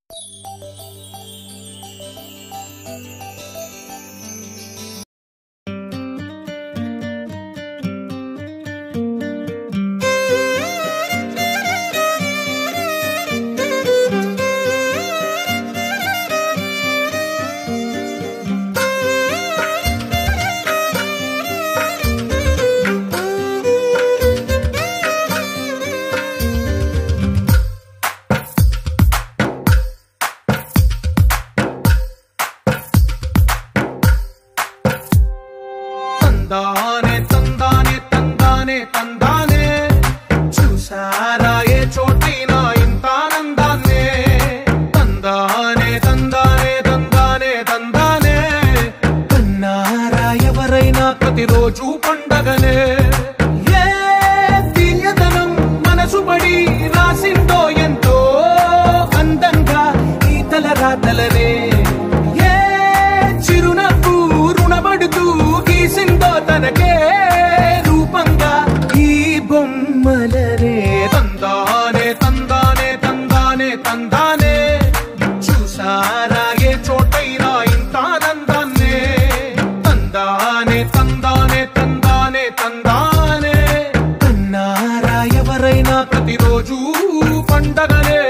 తందానే తందానే తందానే తందానే చూసారా ఏ చోటైనా ఇంత ఆనందాన్నే తందానే తందానే తందానే తందానే కన్నారా ఎవరైనా ప్రతిరోజు పండగనే ఏ తీయదనం మనసు పడి రాసిందో ఎంతో అందంగా ఈ తలరాతలనే ఏ చిరునవ్వు రుణపడుతూ గీసిందో తనకే రూపంగా ఈ బొమ్మలనే తందానే తందానే తందానే తందానే చూసారా ఏ చోటైనా ఇంత ఆనందాన్నే తందానే తందానే తందానే తందానే కన్నారా ఎవరైనా ప్రతిరోజు పండగనే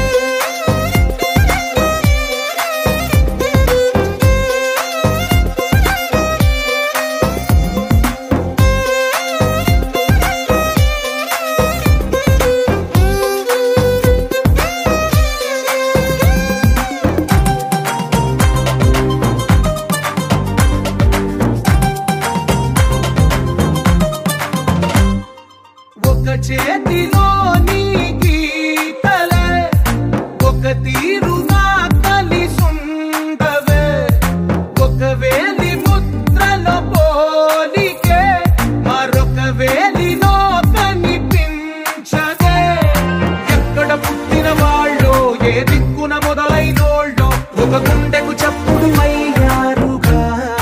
ఒక చేతిలో నీ గీతలే ఒక తీరుగా కలిసుండవే ఒక వేలి ముద్రల పోలికే మరొక వేలిలో కనిపించదే ఎక్కడ పుట్టిన వాళ్ళో ఏ దిక్కున మొదలైనోళ్ళో ఒక గుండెకు చప్పుడు అయ్యారుగా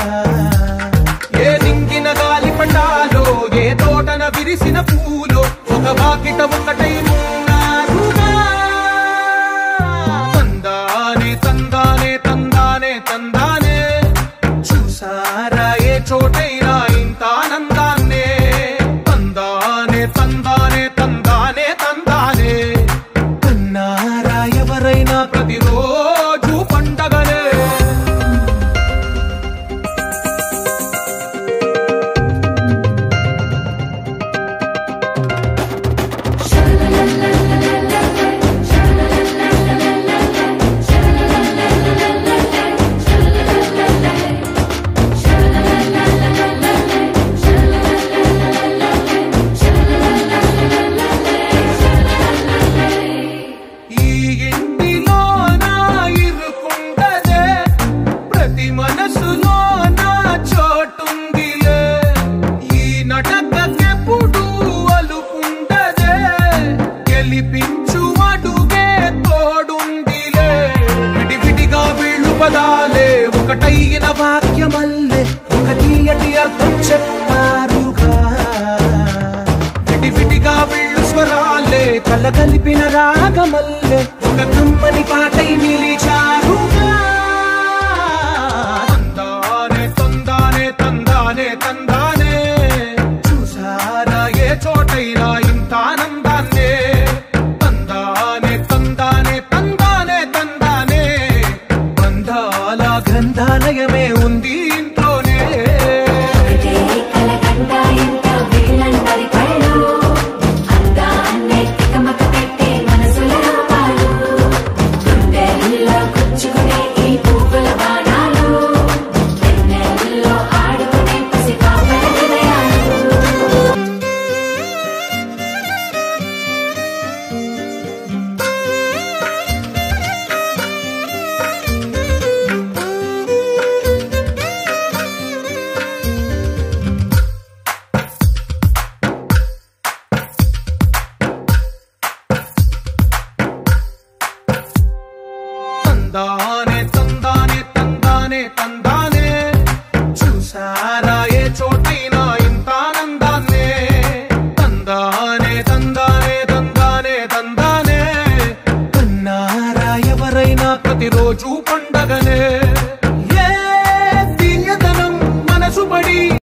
ఏ దింగిన గాలి పటాలో ఏ తోటన విరిసిన పూలో ఒక వాకిట ఒకటై ఉన్నారుగా తందానే తందానే తందానే తందానే చూసారా ఏ చోటైనా ఇంత ఆనందాన్నే తందానే తందానే తందానే తందానే కన్నారా ఎవరైనా ప్రతిరోజు పండగనే ఈ ఇంటిలో నా ఇరుకుండదే ప్రతి మనసులో నా చోటుందిలే ఈ నటకెప్పుడు అలుపుండదే గెలిపించు అడుగే తోడుందిలే విడివిడిగా వీళ్ళు పదాలే ఒకటైన వాక్యమల్లే ఒక తీయటి అర్థం చెప్పారుగా విడివిడిగా వీళ్ళు స్వరాలే కలగలిపిన రాగమల్లే ఒక కమ్మని పాటై నిలిచారుగా తందానే తందానే తందానే తందానే చూసారా ఏ చోటైనా ఇంత ఆనందాన్నే తందానే తందానే తందానే తందానే బంధాల గ్రంథాలయమే ఉంది ఇంట్లోనే తందానే తందానే తందానే తందానే చూసారా ఏ చోటైనా ఇంత ఆనందాన్నే తందానే తందానే తందానే తందానే కన్నారా ఎవరైనా ప్రతిరోజు పండగనే.